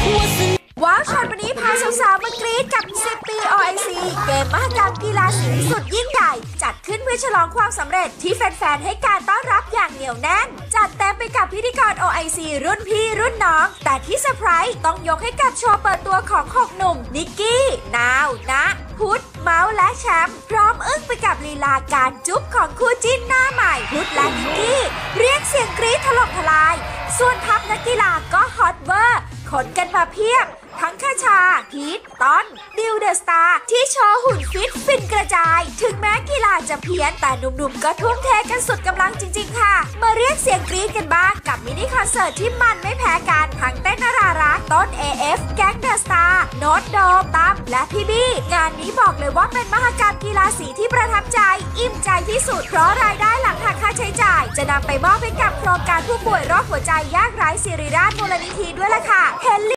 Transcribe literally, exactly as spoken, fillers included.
ว้าวช็อตวันนี้พาสาวๆมากรี๊ดกับสิบปี โอ ไอ ซี เกมมหกรรมกีฬาสีสุดยิ่งใหญ่จัดขึ้นเพื่อฉลองความสำเร็จที่แฟนๆให้การต้อนรับอย่างเหนียวแน่นจัดเต็มไปกับพิธีกร โอ ไอ ซี รุ่นพี่รุ่นน้องแต่ที่เซอร์ไพรส์ต้องยกให้กับโชว์เปิดตัวของหกหนุ่มนิกกี้นาวนะพุทธเมาส์และแชมป์พร้อมอึ้งไปกับลีลาการจุ๊บของคู่จิ้นหน้าใหม่พุทธและนิกกี้เรียกเสียงกรี๊ดถล่มทลายส่วนทัพนักกีฬาก็ฮอตเวอร์ขนกันมาเพียบทั้งคาชาพีทต้นดิวเดอะสตาร์ที่โชว์หุ่นฟิตฟินกระจายถึงแม้กีฬาจะเพี้ยนแต่หนุ่มๆก็ทุ่มเทกันสุดกำลังจริงๆค่ะมาเรียกเสียงกรี๊ดกันบ้างกับมินิคอนเสิร์ตที่มันไม่แพ้กันทั้งเต้นนารารักต้น เอ เอฟ แก๊งเดอะสตาร์โน้ตโดมตั้มและพี่บี้งานนี้บอกเลยว่าเป็นมหกรรมกีฬาสีที่ประทับใจอิ่มใจที่สุดเพราะรายได้หลังหักค่าใช้จ่ายจะนำไปมอบให้กับโครงการผู้ป่วยโรคหัวใจยากไร้ศิริราชมูลนิธิด้วยล่ะค่ะเห็น